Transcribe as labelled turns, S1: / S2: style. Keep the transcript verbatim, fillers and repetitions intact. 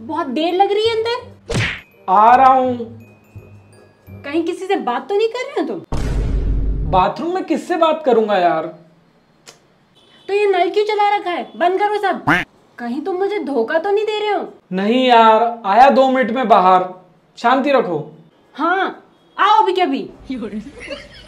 S1: बहुत देर लग रही है अंदर।
S2: आ रहा हूँ।
S1: कहीं किसी से बात तो नहीं कर रहे हो तुम?
S2: बाथरूम में किससे बात करूंगा यार।
S1: तो ये नल क्यों चला रखा है? बंद करो सब। कहीं तुम मुझे धोखा तो नहीं दे रहे हो?
S2: नहीं यार, आया दो मिनट में बाहर, शांति रखो।
S1: हाँ आओ अभी के अभी।